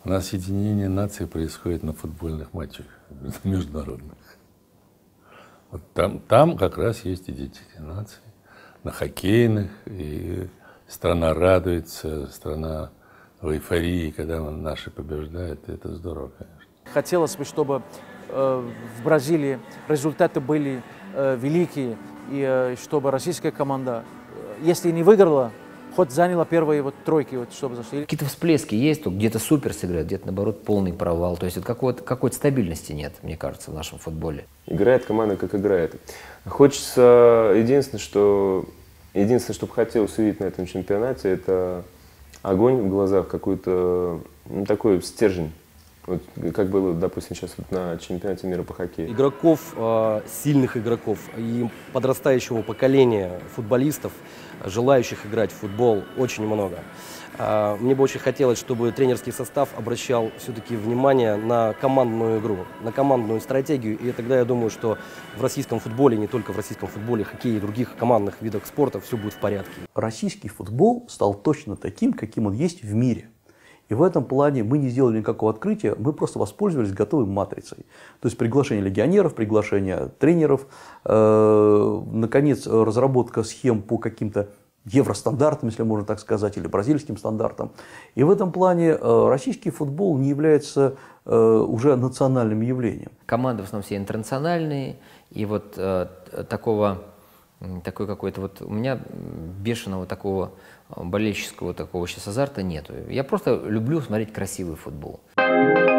У нас единение нации происходит на футбольных матчах международных. Вот там как раз есть единение нации. На хоккейных, и страна радуется, страна в эйфории, когда наши побеждают. Это здорово, конечно. Хотелось бы, чтобы в Бразилии результаты были великие, и чтобы российская команда, если не выиграла, хоть заняла первые тройки, чтобы зашли. Какие-то всплески есть, где-то супер сыграет, где-то, наоборот, полный провал. То есть какой-то стабильности нет, мне кажется, в нашем футболе. Играет команда, как играет. Хочется, единственное, что бы хотелось увидеть на этом чемпионате, это огонь в глазах, какой-то такой стержень. Вот, как было, допустим, сейчас на чемпионате мира по хоккею. Игроков, сильных игроков и подрастающего поколения футболистов, желающих играть в футбол, очень много. Мне бы очень хотелось, чтобы тренерский состав обращал все-таки внимание на командную игру, на командную стратегию. И тогда я думаю, что в российском футболе, не только в российском футболе, хоккее и других командных видах спорта все будет в порядке. Российский футбол стал точно таким, каким он есть в мире. И в этом плане мы не сделали никакого открытия, мы просто воспользовались готовой матрицей. То есть приглашение легионеров, приглашение тренеров, наконец, разработка схем по каким-то евростандартам, если можно так сказать, или бразильским стандартам. И в этом плане российский футбол не является уже национальным явлением. Команды в основном все интернациональные, и вот такой какой-то вот у меня бешеного такого болельческого такого сейчас азарта нету. Я просто люблю смотреть красивый футбол.